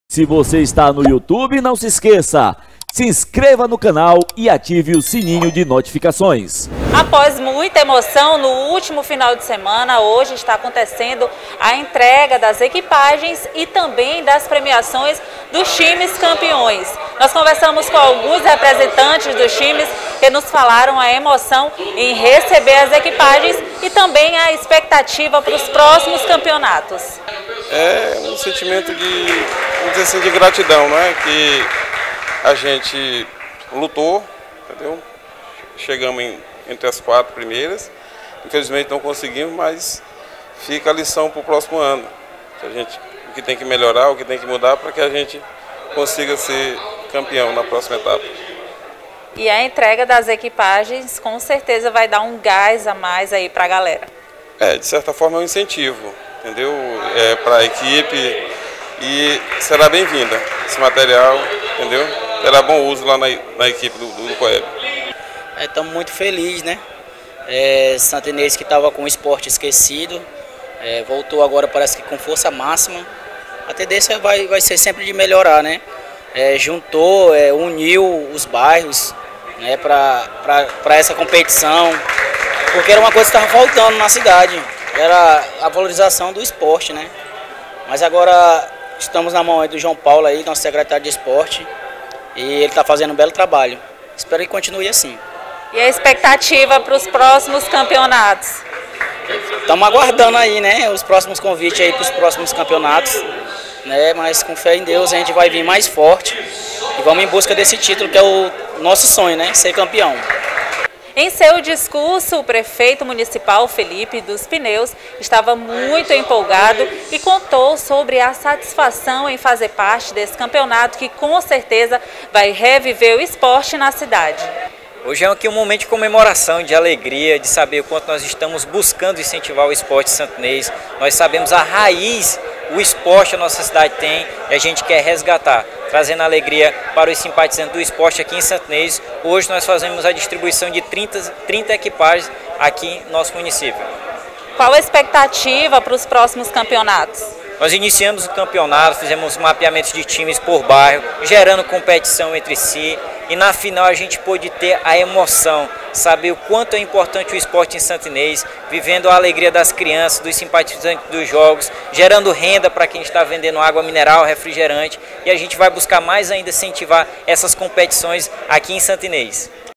Se você está no YouTube, não se esqueça, se inscreva no canal e ative o sininho de notificações. Após muita emoção, no último final de semana, hoje está acontecendo a entrega das equipagens e também das premiações dos times campeões. Nós conversamos com alguns representantes dos times que nos falaram a emoção em receber as equipagens e também a expectativa para os próximos campeonatos. É um sentimento de, vamos dizer assim, de gratidão, né? Que a gente lutou, entendeu? Chegamos entre as 4 primeiras, infelizmente não conseguimos, mas fica a lição para o próximo ano. O que tem que melhorar, o que tem que mudar para que a gente consiga ser campeão na próxima etapa. E a entrega das equipagens com certeza vai dar um gás a mais aí para a galera. De certa forma é um incentivo, entendeu? Para a equipe e será bem-vinda esse material, entendeu? Terá bom uso lá na equipe do Coeb. Estamos muito felizes, né? Santa Inês, que estava com o esporte esquecido, voltou agora, parece que com força máxima. A tendência vai ser sempre de melhorar, né? Juntou, uniu os bairros, né, para essa competição, porque era uma coisa que estava faltando na cidade, era a valorização do esporte, né? Mas agora estamos na mão aí do João Paulo, aí, nosso secretário de esporte, e ele está fazendo um belo trabalho. Espero que continue assim. E a expectativa para os próximos campeonatos? Estamos aguardando aí, né, os próximos convites aí para os próximos campeonatos, né, mas com fé em Deus a gente vai vir mais forte e vamos em busca desse título que é o nosso sonho, né, ser campeão. Em seu discurso, o prefeito municipal Felipe dos Pneus estava muito empolgado e contou sobre a satisfação em fazer parte desse campeonato que com certeza vai reviver o esporte na cidade. Hoje é aqui um momento de comemoração, de alegria, de saber o quanto nós estamos buscando incentivar o esporte santinês. Nós sabemos a raiz, o esporte a nossa cidade tem e a gente quer resgatar, trazendo alegria para os simpatizantes do esporte aqui em Santa Inês. Hoje nós fazemos a distribuição de 30 equipagens aqui no nosso município. Qual a expectativa para os próximos campeonatos? Nós iniciamos o campeonato, fizemos mapeamentos de times por bairro, gerando competição entre si. E na final a gente pôde ter a emoção, saber o quanto é importante o esporte em Santa Inês, vivendo a alegria das crianças, dos simpatizantes dos jogos, gerando renda para quem está vendendo água mineral, refrigerante. E a gente vai buscar mais ainda incentivar essas competições aqui em Santa Inês.